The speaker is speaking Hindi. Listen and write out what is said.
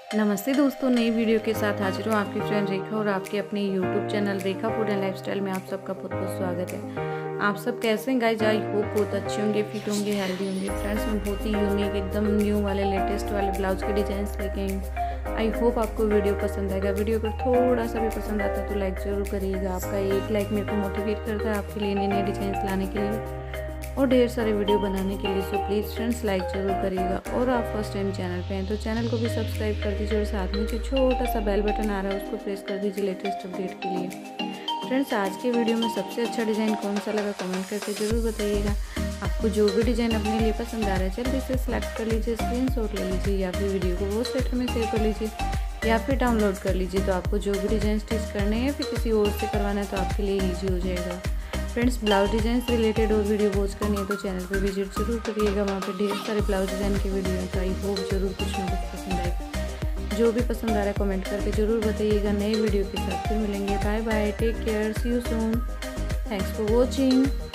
नमस्ते दोस्तों, नई वीडियो के साथ हाजिर हूँ आपकी फ्रेंड रेखा और आपके अपने YouTube channel Rekha food and lifestyle में आप सबका बहुत बहुत स्वागत है। आप सब कैसे हैं गाइस? आई होप बहुत अच्छे होंगे, फिट होंगे, हेल्दी होंगे। फ्रेंड्स, मैं बहुत ही यूनिक एकदम न्यू वाले लेटेस्ट वाले ब्लाउज के डिजाइन लेके आई हूँ। आई होप आपको वीडियो पसंद आएगा। वीडियो अगर थोड़ा सा भी पसंद आता है तो लाइक ज़रूर करिएगा। आपका एक लाइक मेरे को मोटिवेट करता है आपके लिए नए नए डिजाइन लाने के लिए और ढेर सारे वीडियो बनाने के लिए। सो प्लीज़ फ्रेंड्स लाइक ज़रूर करिएगा। और आप फर्स्ट टाइम चैनल पे हैं तो चैनल को भी सब्सक्राइब कर दीजिए और साथ में जो छोटा सा बेल बटन आ रहा है उसको प्रेस कर दीजिए लेटेस्ट अपडेट के लिए। फ्रेंड्स, आज के वीडियो में सबसे अच्छा डिज़ाइन कौन सा लगा कमेंट करके ज़रूर बताइएगा। आपको जो भी डिज़ाइन अपने लिए पसंद आ रहा है जल्दी से सिलेक्ट कर लीजिए, स्क्रीनशॉट ले लीजिए या फिर वीडियो को वॉइस लेटर में सेव कर लीजिए या फिर डाउनलोड कर लीजिए। तो आपको जो भी डिज़ाइन स्टिच करने हैं फिर किसी और से करवाना है तो आपके लिए ईजी हो जाएगा। फ्रेंड्स, ब्लाउज डिज़ाइन से रिलेटेड और वीडियो वॉच करनी है तो चैनल पे विजिट जरूर करिएगा। वहाँ पे ढेर सारे ब्लाउज डिज़ाइन के वीडियो हैं तो आई होप जरूर कुछ ना कुछ पसंद आएगा। जो भी पसंद आ रहा है कमेंट करके ज़रूर बताइएगा। नए वीडियो के साथ फिर मिलेंगे। Bye bye, take care, see you soon, thanks for watching.